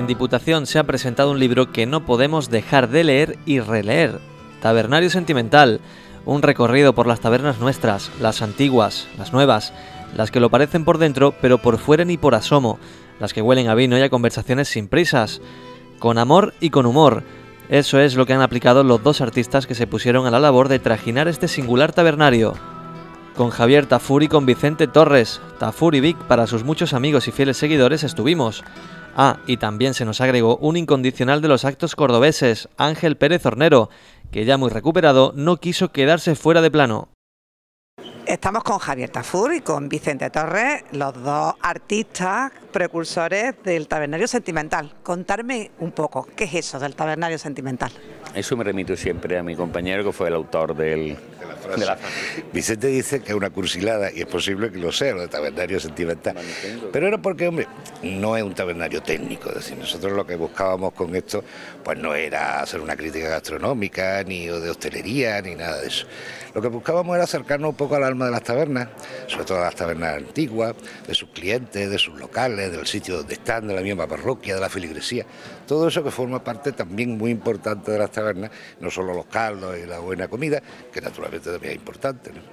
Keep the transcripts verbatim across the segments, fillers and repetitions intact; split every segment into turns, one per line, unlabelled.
Diputación se ha presentado un libro que no podemos dejar de leer y releer. Tabernario Sentimental, un recorrido por las tabernas nuestras, las antiguas, las nuevas, las que lo parecen por dentro pero por fuera ni por asomo, las que huelen a vino y a conversaciones sin prisas, con amor y con humor. Eso es lo que han aplicado los dos artistas que se pusieron a la labor de trajinar este singular tabernario. Con Javier Tafur y con Vicente Torres, Tafur y Vic para sus muchos amigos y fieles seguidores estuvimos. Ah, y también se nos agregó un incondicional de los actos cordobeses, Ángel Pérez Hornero, que ya muy recuperado no quiso quedarse fuera de plano.
Estamos con Javier Tafur y con Vicente Torres, los dos artistas precursores del Tabernario Sentimental. Contarme un poco, ¿qué es eso del Tabernario Sentimental?
Eso me remito siempre a mi compañero que fue el autor del,
de la frase.
De la frase.
Vicente dice que es una cursilada y es posible que lo sea, lo del Tabernario Sentimental. Pero era porque, hombre, no es un tabernario técnico. Es decir, nosotros lo que buscábamos con esto pues no era hacer una crítica gastronómica, ni de hostelería, ni nada de eso. Lo que buscábamos era acercarnos un poco al alma de las tabernas, sobre todo a las tabernas antiguas, de sus clientes, de sus locales, del sitio donde están, de la misma parroquia, de la feligresía. Todo eso que forma parte también muy importante de las tabernas, no solo los caldos y la buena comida, que naturalmente también es importante, ¿no?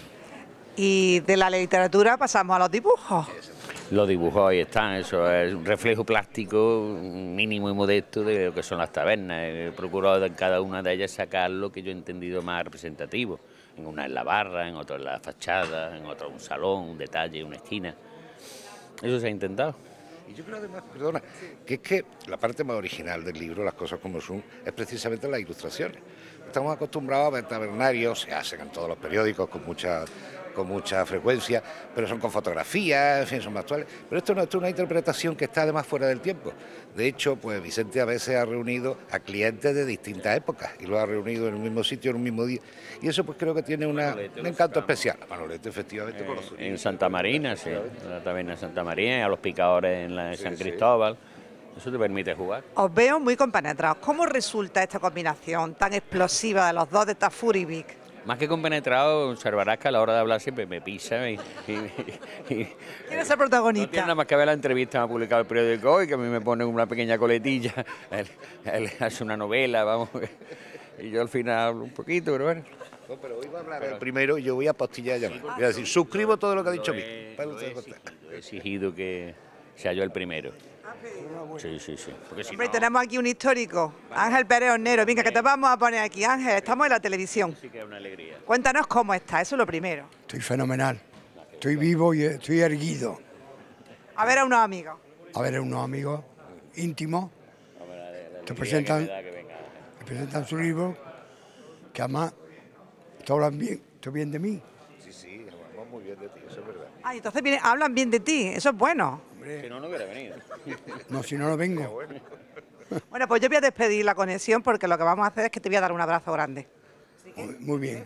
Y de la literatura pasamos a los dibujos.
Los dibujos ahí están, eso es un reflejo plástico mínimo y modesto de lo que son las tabernas. He procurado en cada una de ellas sacar lo que yo he entendido más representativo. En una en la barra, en otra en la fachada, en otra un salón, un detalle, una esquina. Eso se ha intentado.
Y yo creo además, perdona, que es que la parte más original del libro, las cosas como son, es precisamente las ilustraciones. Estamos acostumbrados a ver tabernarios, se hacen en todos los periódicos con mucha, con mucha frecuencia, pero son con fotografías, en fin, son más actuales. Pero esto no, esto es una interpretación que está además fuera del tiempo. De hecho, pues Vicente a veces ha reunido a clientes de distintas épocas y lo ha reunido en el mismo sitio, en un mismo día. Y eso pues creo que tiene una, un encanto especial. Manolete, efectivamente,
Eh,
por los
en Santa Marina, sí, en la taberna de Santa Marina, a los picadores en la de San Cristóbal. Eso te permite jugar.
Os veo muy compenetrados. ¿Cómo resulta esta combinación tan explosiva de los dos, de Tafur y Vic?
Más que compenetrado, observarás que a la hora de hablar siempre me pisa y... y, y, y
¿Quién es el protagonista?
No tiene nada más que ver la entrevista que me ha publicado el periódico hoy, que a mí me pone una pequeña coletilla, él, él hace una novela, vamos, y yo al final hablo un poquito, pero bueno.
No, pero hoy va a hablar el primero y yo voy a postillar ya. Voy a decir, suscribo todo lo que ha dicho Vic.
He exigido que sea yo el primero. Sí, sí, sí. Porque si
Hombre,
no,
tenemos aquí un histórico, Ángel Pérez Hornero. Venga, que te vamos a poner aquí, Ángel. Estamos en la televisión.
sí que es una alegría.
Cuéntanos cómo está, eso es lo primero.
Estoy fenomenal. Estoy vivo y estoy erguido.
A ver a unos amigos.
A ver, unos amigos íntimos te presentan, te presentan su libro, que además te hablan bien, te bien de mí.
Sí, sí, hablamos muy bien de ti, eso es verdad.
Ah, entonces viene, hablan bien de ti, eso es bueno.
Si no, no hubiera venido.
No, si no, no vengo.
Bueno, pues yo voy a despedir la conexión porque lo que vamos a hacer es que te voy a dar un abrazo grande.
Muy, muy bien.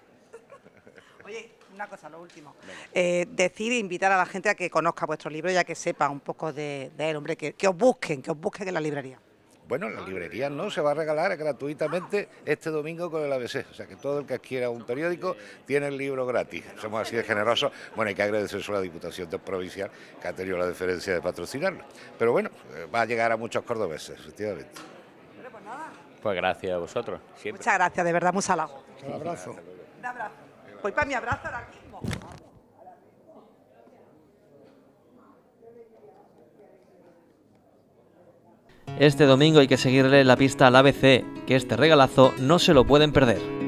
Oye, una cosa, lo último. Eh, decir e invitar a la gente a que conozca vuestro libro y a que sepa un poco de, de él, hombre, que, que os busquen, que os busquen en la librería.
Bueno, en la librería no, se va a regalar gratuitamente este domingo con el A B C. O sea que todo el que adquiera un periódico tiene el libro gratis. Somos así de generosos. Bueno, hay que agradecer a la Diputación Provincial que ha tenido la deferencia de patrocinarlo. Pero bueno, va a llegar a muchos cordobeses, efectivamente.
Pues gracias a vosotros. Siempre.
Muchas gracias, de verdad, muy salado.
Un abrazo.
Un abrazo. Voy para mi abrazo ahora mismo.
Este domingo hay que seguirle la pista al A B C, que este regalazo no se lo pueden perder.